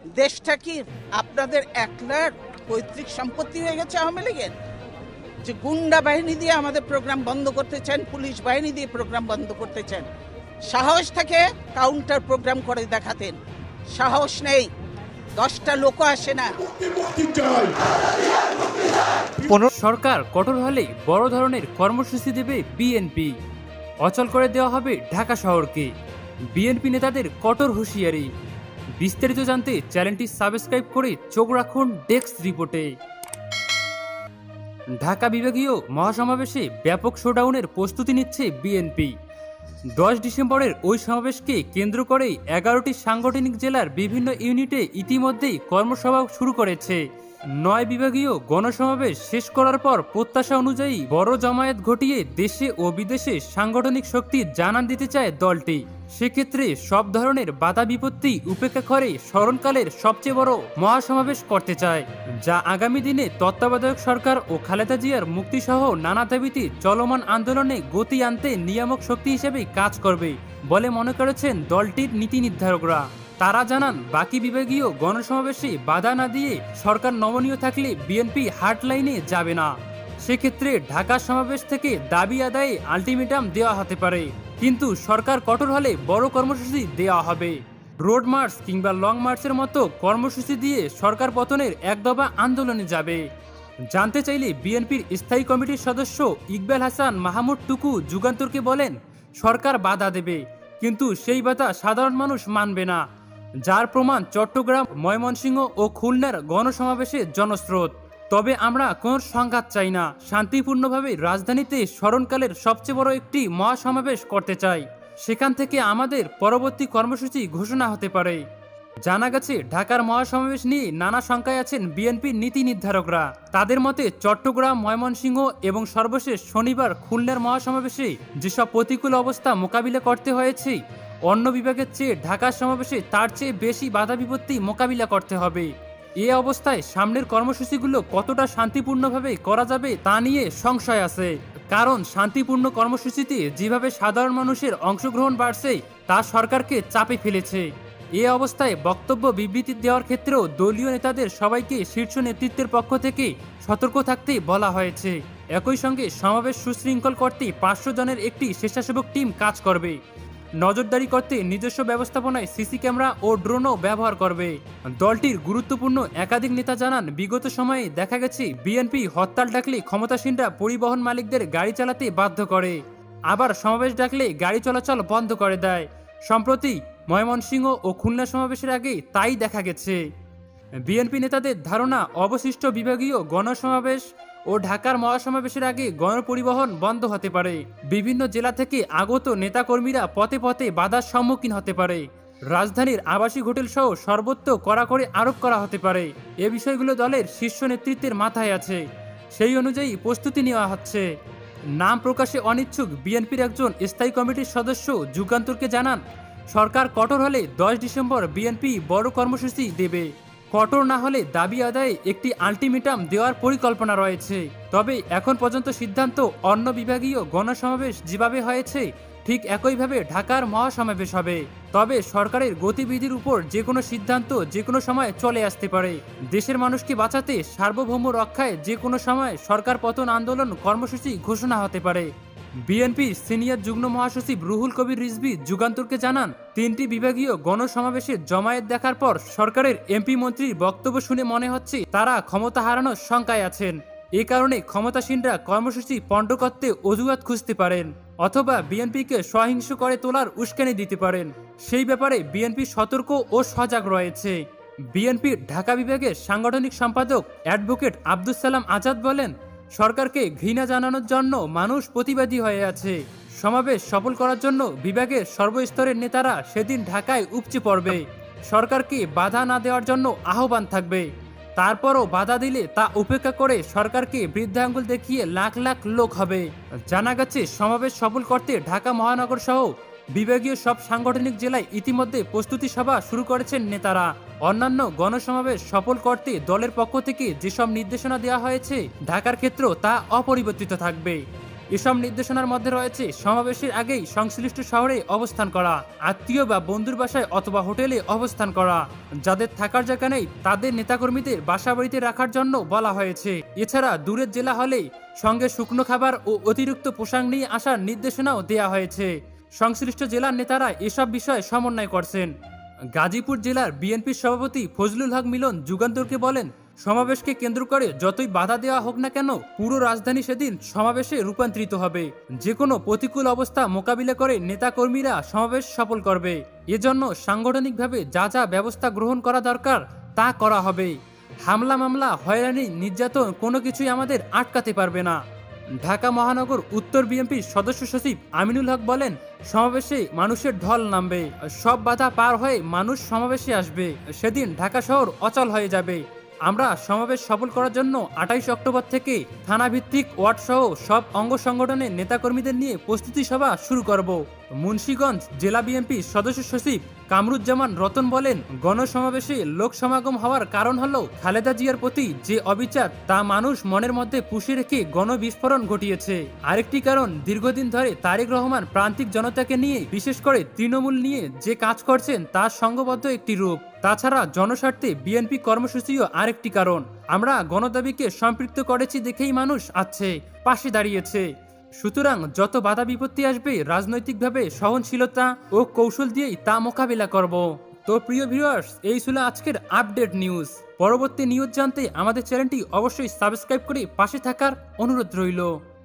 দেশটা কি আপনাদের একলার পৈতৃক সম্পত্তি হয়ে গেছে আওয়ামী লীগের? যে গুন্ডা বাহিনী দিয়ে আমাদের প্রোগ্রাম বন্ধ করতে চান, পুলিশ বাহিনী দিয়ে প্রোগ্রাম বন্ধ করতে চান। সাহস থাকে কাউন্টার প্রোগ্রাম করে দেখাতেন, সাহস নেই, 10টা লোক আসে না। সরকার কঠোর হলে বড় ধরনের কর্মসূচি দেবে বিএনপি, অচল করে দেওয়া হবে ঢাকা শহরকে, বিএনপি নেতাদের কঠোর হুঁশিয়ারি। বিস্তারিত জানতে চ্যানেলটি সাবস্ক্রাইব করে চোখ রাখুন ডেস্ক রিপোর্টে। ঢাকা বিভাগীয় মহাসমাবেশে ব্যাপক শোডাউনের প্রস্তুতি নিচ্ছে বিএনপি। 10 ডিসেম্বরের ওই সমাবেশকে কেন্দ্র করে 11টি সাংগঠনিক জেলার বিভিন্ন ইউনিটে ইতিমধ্যেই কর্মসভা শুরু করেছে। 9 বিভাগীয় গণসমাবেশ শেষ করার পর প্রত্যাশা অনুযায়ী বড় জমায়েত ঘটিয়ে দেশে ও বিদেশে সাংগঠনিক শক্তি জানান দিতে চায় দলটি। সেক্ষেত্রে সব ধরনের বাধা বিপত্তি উপেক্ষা করে স্মরণকালের সবচেয়ে বড় মহাসমাবেশ করতে চায়, যা আগামী দিনে তত্ত্বাবধায়ক সরকার ও খালেদা জিয়ার মুক্তিসহ নানা দাবিতে চলমান আন্দোলনে গতি আনতে নিয়ামক শক্তি হিসেবে কাজ করবে বলে মনে করেছেন দলটির নীতি নির্ধারকরা। তারা জানান, বাকি বিভাগীয় গণসমাবেশে বাধা না দিয়ে সরকার নমনীয় থাকলে বিএনপি হার্ডলাইনে যাবে না। সেক্ষেত্রে ঢাকা সমাবেশ থেকে দাবি আদায়ে আলটিমেটাম দেওয়া হতে পারে, কিন্তু সরকার কঠোর হলে বড় কর্মসূচি দেওয়া হবে। রোড মার্চ কিংবা লং মার্চের মতো কর্মসূচি দিয়ে সরকার পতনের একদফা আন্দোলনে যাবে। জানতে চাইলে বিএনপির স্থায়ী কমিটির সদস্য ইকবাল হাসান মাহমুদ টুকু যুগান্তরকে বলেন, সরকার বাধা দেবে, কিন্তু সেই বাধা সাধারণ মানুষ মানবে না, যার প্রমাণ চট্টগ্রাম, ময়মনসিংহ ও খুলনার গণসমাবেশে জনস্রোত। তবে আমরা কোনো সংঘাত চাই না, শান্তিপূর্ণভাবে রাজধানীতে স্মরণকালের সবচেয়ে বড় একটি মহাসমাবেশ করতে চাই, সেখান থেকে আমাদের পরবর্তী কর্মসূচি ঘোষণা হতে পারে। জানা গেছে, ঢাকার মহাসমাবেশ নিয়ে নানা শঙ্কায় আছেন বিএনপির নীতি নির্ধারকরা। তাদের মতে চট্টগ্রাম, ময়মনসিংহ এবং সর্বশেষ শনিবার খুলনার মহাসমাবেশে যেসব প্রতিকূল অবস্থা মোকাবিলা করতে হয়েছে, অন্য বিভাগের চেয়ে ঢাকার সমাবেশে তার চেয়ে বেশি বাধা বিপত্তি মোকাবিলা করতে হবে। এ অবস্থায় সামনের কর্মসূচিগুলো কতটা শান্তিপূর্ণভাবে করা যাবে তা নিয়ে সংশয় আছে, কারণ শান্তিপূর্ণ কর্মসূচিতে যেভাবে সাধারণ মানুষের অংশগ্রহণ বাড়ছে তা সরকারকে চাপে ফেলেছে। এ অবস্থায় বক্তব্য বিবৃতি দেওয়ার ক্ষেত্রেও দলীয় নেতাদের সবাইকে শীর্ষ নেতৃত্বের পক্ষ থেকে সতর্ক থাকতে বলা হয়েছে। একই সঙ্গে সমাবেশ সুশৃঙ্খল করতে 500 জনের একটি স্বেচ্ছাসেবক টিম কাজ করবে। নজরদারি করতে নিজস্ব ব্যবস্থাপনায় সিসি ক্যামেরা ও ড্রোনও ব্যবহার করবে। দলটির গুরুত্বপূর্ণ একাধিক নেতা জানান, বিগত সময়ে দেখা গেছে বিএনপি হরতাল ডাকলে ক্ষমতাসীনরা পরিবহন মালিকদের গাড়ি চালাতে বাধ্য করে, আবার সমাবেশ ডাকলে গাড়ি চলাচল বন্ধ করে দেয়। সম্প্রতি ময়মনসিংহ ও খুলনা সমাবেশের আগে তাই দেখা গেছে। বিএনপি নেতাদের ধারণা, অবশিষ্ট বিভাগীয় গণসমাবেশ ও ঢাকার মহাসমাবেশের আগে গণপরিবহন বন্ধ হতে পারে। বিভিন্ন জেলা থেকে আগত নেতাকর্মীরা পথে পথে বাধার সম্মুখীন হতে পারে। রাজধানীর আবাসিক হোটেল সহ সর্বত্র কড়াকড়ি আরোপ করা হতে পারে। এ বিষয়গুলো দলের শীর্ষ নেতৃত্বের মাথায় আছে, সেই অনুযায়ী প্রস্তুতি নেওয়া হচ্ছে। নাম প্রকাশে অনিচ্ছুক বিএনপির একজন স্থায়ী কমিটির সদস্য যুগান্তরকে জানান, সরকার কঠোর হলে 10 ডিসেম্বর বিএনপি বড় কর্মসূচি দেবে। কঠোর না হলে দাবি আদায়ে একটি আলটিমেটাম দেওয়ার পরিকল্পনা রয়েছে। তবে এখন পর্যন্ত সিদ্ধান্ত, অন্য বিভাগীয় গণসমাবেশ যেভাবে হয়েছে ঠিক একইভাবে ঢাকার মহাসমাবেশ হবে। তবে সরকারের গতিবিধির উপর যে কোনো সিদ্ধান্ত যে কোনো সময় চলে আসতে পারে। দেশের মানুষকে বাঁচাতে সার্বভৌম রক্ষায় যে কোনো সময় সরকার পতন আন্দোলন কর্মসূচি ঘোষণা হতে পারে। বিএনপির সিনিয়র যুগ্ম মহাসচিব রুহুল কবির রিজভী যুগান্তরকে জানান, 3টি বিভাগীয় গণসমাবেশে জমায়েত দেখার পর সরকারের এমপি মন্ত্রীর বক্তব্য শুনে মনে হচ্ছে তারা ক্ষমতা হারানোর শঙ্কায় আছেন। এ কারণে ক্ষমতাসীনরা কর্মসূচি পণ্ড করতে অজুহাত খুঁজতে পারেন, অথবা বিএনপিকে সহিংস করে তোলার উস্কানি দিতে পারেন। সেই ব্যাপারে বিএনপি সতর্ক ও সজাগ রয়েছে। বিএনপির ঢাকা বিভাগের সাংগঠনিক সম্পাদক অ্যাডভোকেট আব্দুস সালাম আজাদ বলেন, সরকারকে ঘৃণা জানানোর জন্য মানুষ প্রতিবাদী হয়ে আছে। সমাবেশ সফল করার জন্য বিভাগের সর্বস্তরের নেতারা সেদিন ঢাকায় উপচে পড়বে। সরকারকে বাধা না দেওয়ার জন্য আহ্বান থাকবে। তারপরও বাধা দিলে তা উপেক্ষা করে সরকারকে বৃদ্ধাঙ্গুল দেখিয়ে লাখ লাখ লোক হবে। জানা গেছে, সমাবেশ সফল করতে ঢাকা মহানগর সহ বিভাগীয় সব সাংগঠনিক জেলায় ইতিমধ্যে প্রস্তুতি সভা শুরু করেছেন নেতারা। অন্যান্য গণসমাবেশ সফল করতে দলের পক্ষ থেকে যেসব নির্দেশনা দেওয়া হয়েছে, ঢাকার ক্ষেত্রেও তা অপরিবর্তিত থাকবে। এসব নির্দেশনার মধ্যে রয়েছে সমাবেশের আগেই সংশ্লিষ্ট শহরে অবস্থান করা, আত্মীয় বা বন্ধুর বাসায় অথবা হোটেলে অবস্থান করা, যাদের থাকার জায়গা নেই তাদের নেতাকর্মীদের বাসা বাড়িতে রাখার জন্য বলা হয়েছে। এছাড়া দূরের জেলা হলে সঙ্গে শুকনো খাবার ও অতিরিক্ত পোশাক নিয়ে আসার নির্দেশনাও দেওয়া হয়েছে। সংশ্লিষ্ট জেলার নেতারা এসব বিষয়ে সমন্বয় করছেন। গাজীপুর জেলার বিএনপির সভাপতি ফজলুল হক মিলন যুগান্তরকে বলেন, সমাবেশকে কেন্দ্র করে যতই বাধা দেওয়া হোক না কেন, পুরো রাজধানী সেদিন সমাবেশে রূপান্তরিত হবে। যে কোনো প্রতিকূল অবস্থা মোকাবিলা করে নেতাকর্মীরা সমাবেশ সফল করবে। এজন্য সাংগঠনিকভাবে যা যা ব্যবস্থা গ্রহণ করা দরকার তা করা হবে। হামলা মামলা, হয়রানি, নির্যাতন কোনো কিছুই আমাদের আটকাতে পারবে না। ঢাকা মহানগর উত্তর বিএনপির সদস্য সচিব আমিনুল হক বলেন, সমাবেশে মানুষের ঢল নামবে, সব বাধা পার হয়ে মানুষ সমাবেশে আসবে। সেদিন ঢাকা শহর অচল হয়ে যাবে। আমরা সমাবেশ সফল করার জন্য 28 অক্টোবর থেকে থানাভিত্তিক ওয়ার্ড সহ সব অঙ্গ সংগঠনের নেতাকর্মীদের নিয়ে প্রস্তুতি সভা শুরু করব। মুন্সিগঞ্জ জেলা বিএনপি সদস্য সচিব কামরুজ্জামান রতন বলেন, গণসমাবেশে লোক সমাগম হওয়ার কারণ হলো খালেদা জিয়ার প্রতি যে অবিচার তা মানুষ মনের মধ্যে পুষে রেখে গণবিস্ফোরণ ঘটিয়েছে। আরেকটি কারণ, দীর্ঘদিন ধরে তারেক রহমান প্রান্তিক জনতাকে নিয়ে, বিশেষ করে তৃণমূল নিয়ে যে কাজ করছেন তার সংঘবদ্ধ একটি রূপ। তাছাড়া জনস্বার্থে বিএনপি কর্মসূচিও আরেকটি কারণ। আমরা গণদাবিকে সম্পৃক্ত করেছি দেখেই মানুষ আছে, পাশে দাঁড়িয়েছে। সুতরাং যত বাধা বিপত্তি আসবে রাজনৈতিকভাবে সহনশীলতা ও কৌশল দিয়েই তা মোকাবিলা করব। তো প্রিয় ভিউয়ার্স, এই ছিল আজকের আপডেট নিউজ। পরবর্তী নিউজ জানতে আমাদের চ্যানেলটি অবশ্যই সাবস্ক্রাইব করে পাশে থাকার অনুরোধ রইল।